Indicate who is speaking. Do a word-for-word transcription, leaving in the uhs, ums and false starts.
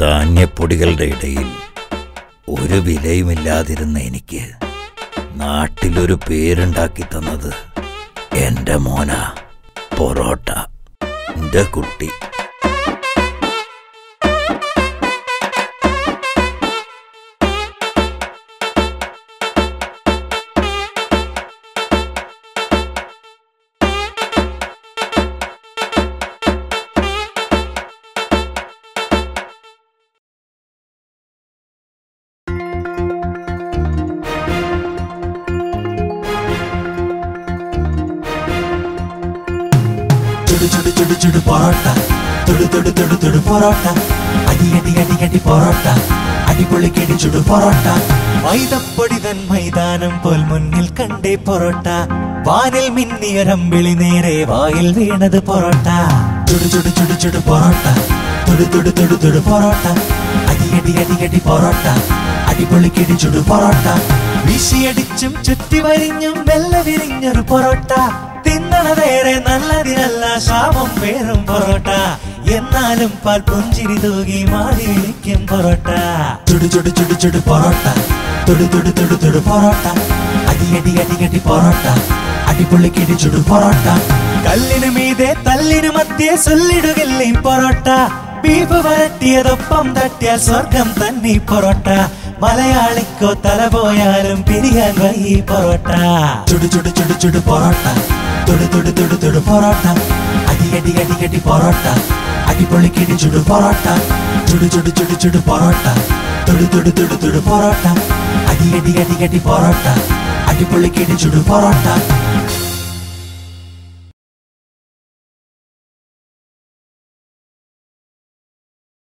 Speaker 1: ധാന്യപ്പൊടികളുടെ ഇടയിൽ ഒരു വിലയുമില്ലാതിരുന്ന എനിക്ക് നാട്ടിലൊരു പേരുണ്ടാക്കി തന്നത് എൻ്റെ മോന പൊറോട്ട. എൻ്റെ കുട്ടി.
Speaker 2: ചുടു ചുടു ചുടു പൊറോട്ട, തൊടു തൊടു തൊടു തൊടു പൊറോട്ട, അടി അടി അടി അടി പൊറോട്ട, അടിപൊളിക്കടി ചുടു പൊറോട്ട. മൈദപ്പൊടി തൻ മൈതാനം പോൽ മുന്നിൽ കണ്ടേ പൊറോട്ട, വാനിൽ മിന്നിയൊരമ്പിളി നേരെ വായിൽ വീണത് പൊറോട്ട. ചുടു ചുടു ചുടു ചുടു പൊറോട്ട, തൊടു തൊടു തൊടു തൊടു പൊറോട്ട, അടി അടി അടി അടി പൊറോട്ട, അടിപൊളിക്കടി ചുടു പൊറോട്ട. വീശിയടിച്ചും ചുറ്റി വരിഞ്ഞും വെള്ള വിരിഞ്ഞൊരു പൊറോട്ട, തിന്നണതേറെ നല്ലതിനല്ല ശാപം പേരും പൊറോട്ട, എന്നാലും പാൽ പുഞ്ചിരി തൂകി മാറി വിളിക്കും പൊറോട്ട. ചുടു ചുടു ചുടു ചുടു പൊറോട്ട, തൊടു തൊടു തൊടു തൊടു പൊറോട്ട, അടി അടി അടി അടി പൊറോട്ട, അടിപൊളിക്കടി ചുടു പൊറോട്ട. കല്ലിനു മീതെ തല്ലിനു മധ്യേ ചൊല്ലിടുകില്ലേ പൊറോട്ട, ബീഫ് വരട്ടിയതൊപ്പം തട്ടിയ സ്വർഗം തന്നെ പൊറോട്ട, മലയാളിക്കോ തല പോയാലും പിരിയാൻ വൈ പൊറോട്ട. ചുടു ചുടു ചുടു ചുടു പൊറോട്ട, തൊടു തൊടു തൊടു തൊടു പൊറോട്ട, അടി അടി അടി അടി പൊറോട്ട, അടിപൊളിക്കടി ചുടു പൊറോട്ട. ചുടു ചുടു ചുടു ചുടു പൊറോട്ട, തൊടു തൊടു തൊടു തൊടു പൊറോട്ട, അടി അടി അടി അടി പൊറോട്ട, അടിപൊളിക്കടി ചുടു പൊറോട്ട.